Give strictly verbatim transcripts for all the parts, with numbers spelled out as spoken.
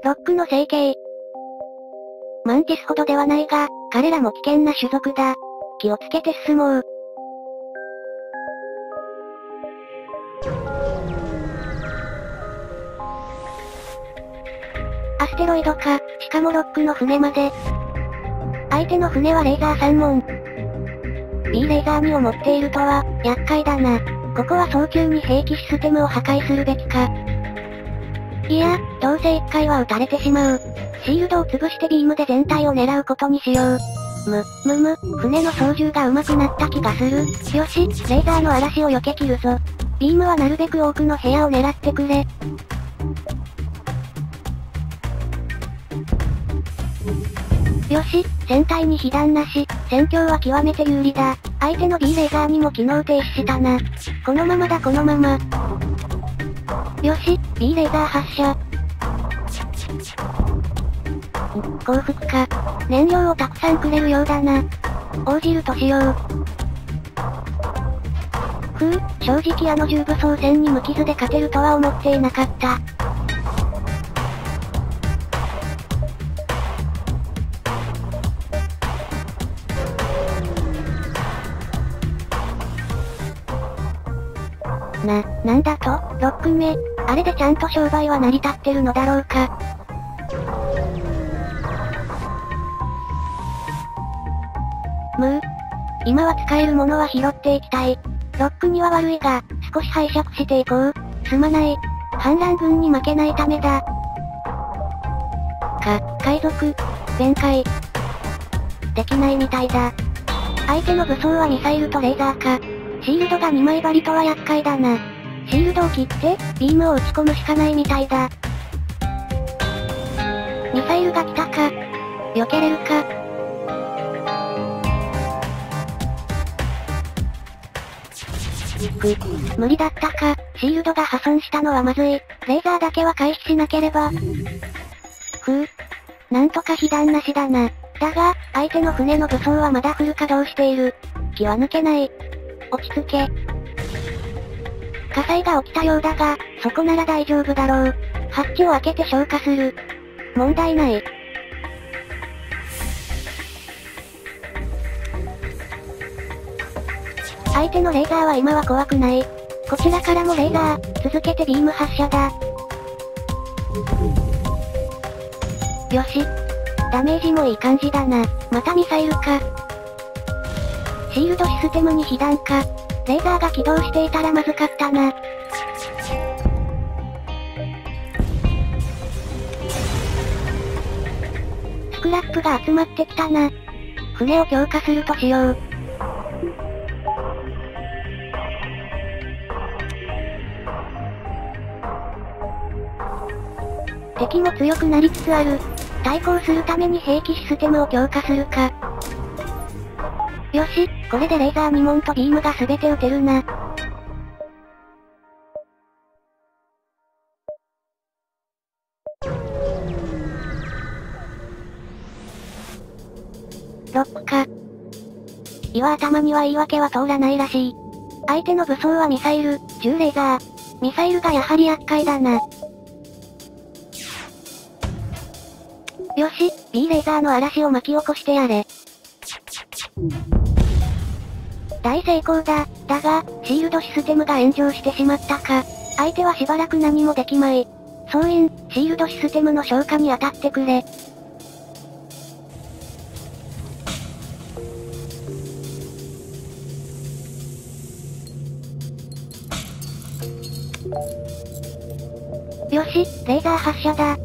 ロックの成形。マンティスほどではないが、彼らも危険な種族だ。気をつけて進もう。アステロイドか、しかもロックの船まで。相手の船はレーザーさん門。B レーザーにを持っているとは、厄介だな。ここは早急に兵器システムを破壊するべきか。いや、どうせ一回は撃たれてしまう。シールドを潰してビームで全体を狙うことにしよう。む、むむ、船の操縦が上手くなった気がする。よし、レーザーの嵐を避け切るぞ。ビームはなるべく多くの部屋を狙ってくれ。よし、船体に被弾なし、戦況は極めて有利だ。相手の B レーザーにも機能停止したな。このままだこのまま。よし、B レーザー発射。降伏か。燃料をたくさんくれるようだな。応じるとしよう。ふう、正直あの重武装戦に無傷で勝てるとは思っていなかった。な、なんだと、ろっくんめ。あれでちゃんと商売は成り立ってるのだろうか。むー。今は使えるものは拾っていきたい。ロックには悪いが、少し拝借していこう。すまない。反乱軍に負けないためだ。か、海賊、弁解。できないみたいだ。相手の武装はミサイルとレーザーか。シールドがにまい針とは厄介だな。シールドを切って、ビームを打ち込むしかないみたいだ。ミサイルが来たか。避けれるか。く、無理だったか。シールドが破損したのはまずい。レーザーだけは回避しなければ。ふう。なんとか被弾なしだな。だが、相手の船の武装はまだフル稼働している。気は抜けない。落ち着け。火災が起きたようだが、そこなら大丈夫だろう。ハッチを開けて消火する。問題ない。相手のレーザーは今は怖くない。こちらからもレーザー、続けてビーム発射だ。よし。ダメージもいい感じだな。またミサイルか。シールドシステムに被弾か。レーザーが起動していたらまずかったな。スクラップが集まってきたな。船を強化するとしよう。敵も強くなりつつある。対抗するために兵器システムを強化するか。よし、これでレーザーに門とビームが全て撃てるな。ロックか。岩頭には言い訳は通らないらしい。相手の武装はミサイル、銃レーザー。ミサイルがやはり厄介だな。よし、B レーザーの嵐を巻き起こしてやれ。大成功だ。だが、シールドシステムが炎上してしまったか。相手はしばらく何もできまい。総員、シールドシステムの消火に当たってくれ。よし、レーザー発射だ。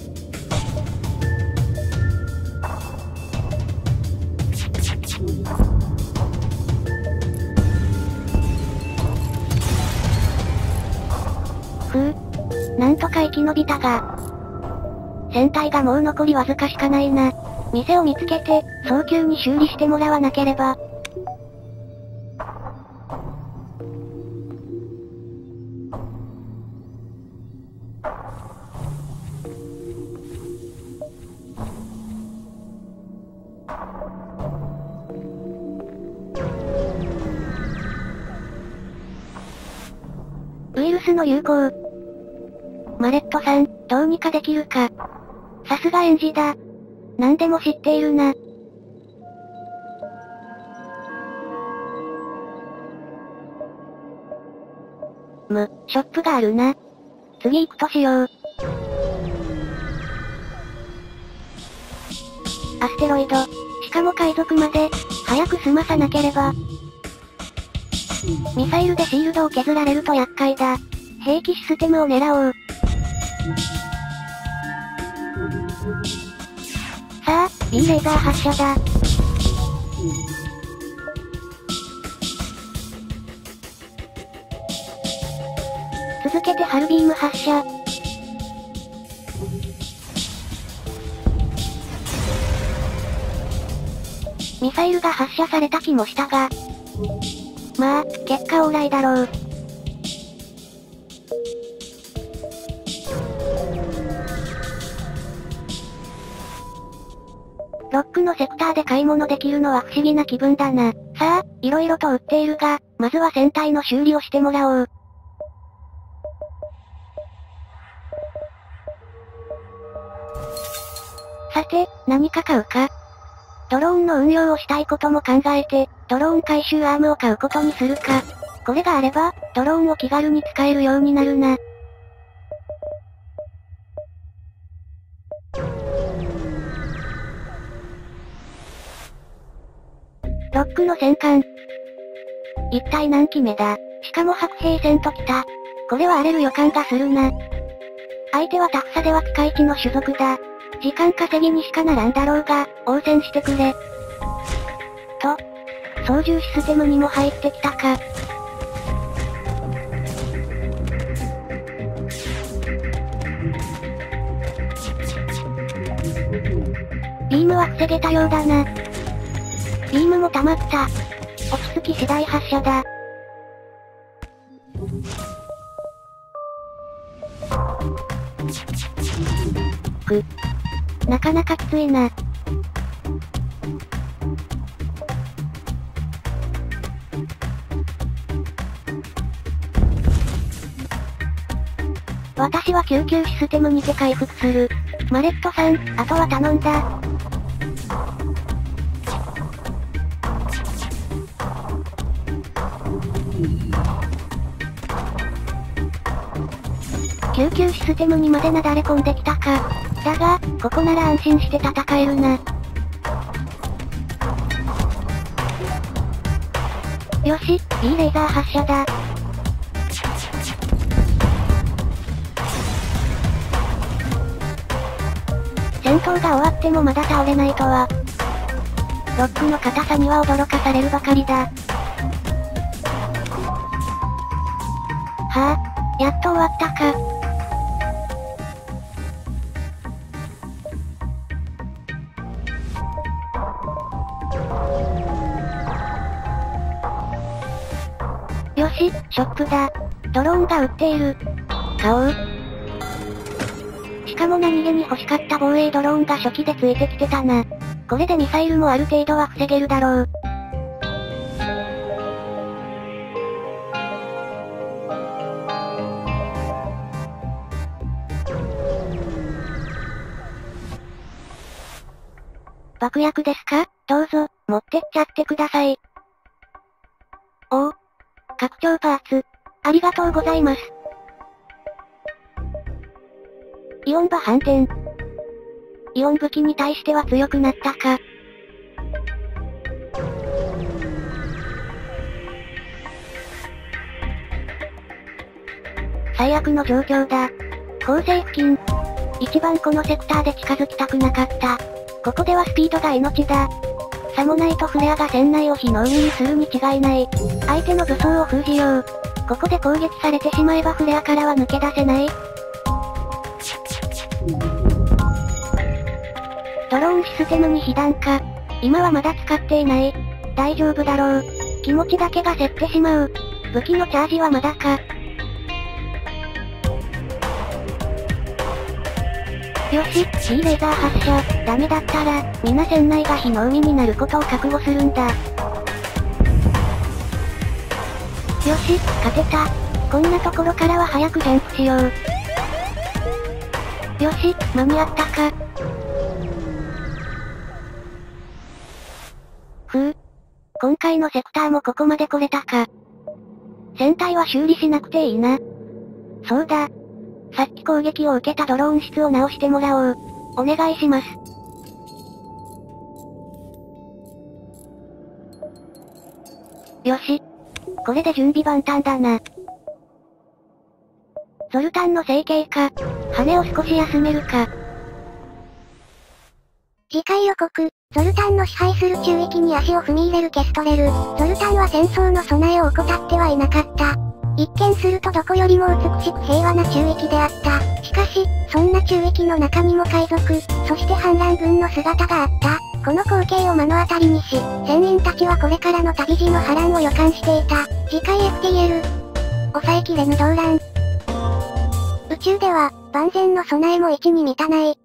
ふう。なんとか生き延びたが。船体がもう残りわずかしかないな。店を見つけて、早急に修理してもらわなければ。ウイルスの有効。マレットさん、どうにかできるか。 さすが園児だ。何でも知っているな。む、ショップがあるな。次行くとしよう。アステロイド。しかも海賊まで、早く済まさなければ。ミサイルでシールドを削られると厄介だ。兵器システムを狙おう。さあ、B レーザー発射だ。続けてハルビーム発射。ミサイルが発射された気もしたが。まあ、結果オーライだろう。ロックのセクターで買い物できるのは不思議な気分だな。さあ、色々と売っているが、まずは船体の修理をしてもらおう。さて、何か買うか。ドローンの運用をしたいことも考えて、ドローン回収アームを買うことにするか。これがあれば、ドローンを気軽に使えるようになるな。ロックの戦艦。一体何機目だ。しかも白兵戦と来た。これは荒れる予感がするな。相手はタフさではピカイチの種族だ。時間稼ぎにしかならんだろうが、応戦してくれ。と、操縦システムにも入ってきたか。ビームは防げたようだな。ビームも溜まった。落ち着き次第発射だ。く。なかなかきついな。私は救急システムにて回復する。マレットさん、あとは頼んだ。救急システムにまでなだれ込んできたか。だが、ここなら安心して戦えるな。よし、B レーザー発射だ。戦闘が終わってもまだ倒れないとは。ロックの硬さには驚かされるばかりだ。はあ、やっと終わったか。よし、ショップだ。ドローンが売っている。買おう。しかも何気に欲しかった防衛ドローンが初期でついてきてたな。これでミサイルもある程度は防げるだろう。爆薬ですか？どうぞ、持ってっちゃってください。おお。拡張パーツ。ありがとうございます。イオンバ反転。イオン武器に対しては強くなったか。最悪の状況だ。構成付近。一番このセクターで近づきたくなかった。ここではスピードが命だ。サモナイトフレアが船内を火の海にするに違いない。相手の武装を封じよう。ここで攻撃されてしまえばフレアからは抜け出せない。ドローンシステムに被弾か。今はまだ使っていない。大丈夫だろう。気持ちだけが競ってしまう。武器のチャージはまだか。よし、C レーザー発射。ダメだったら、皆船内が火の海になることを覚悟するんだ。よし、勝てた。こんなところからは早くジャンプしよう。 よし、間に合ったか。ふう。今回のセクターもここまで来れたか。船体は修理しなくていいな。そうだ。さっき攻撃を受けたドローン室を直してもらおう。お願いします。よし。これで準備万端だな。ゾルタンの成形か。羽を少し休めるか。 次回予告、ゾルタンの支配する中域に足を踏み入れるケストレル。ゾルタンは戦争の備えを怠ってはいなかった。一見するとどこよりも美しく平和な中域であった。しかし、そんな中域の中にも海賊、そして反乱軍の姿があった。この光景を目の当たりにし、船員たちはこれからの旅路の波乱を予感していた。次回 エフティーエル。抑えきれぬ動乱。宇宙では、万全の備えも一に満たない。